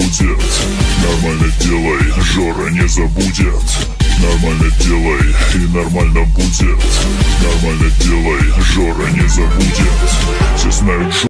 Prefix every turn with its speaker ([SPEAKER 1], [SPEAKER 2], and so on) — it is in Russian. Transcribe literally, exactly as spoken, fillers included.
[SPEAKER 1] будет. Нормально делай, Жора не забудет. Нормально делай, и нормально будет. Нормально делай, Жора не забудет. Все знают,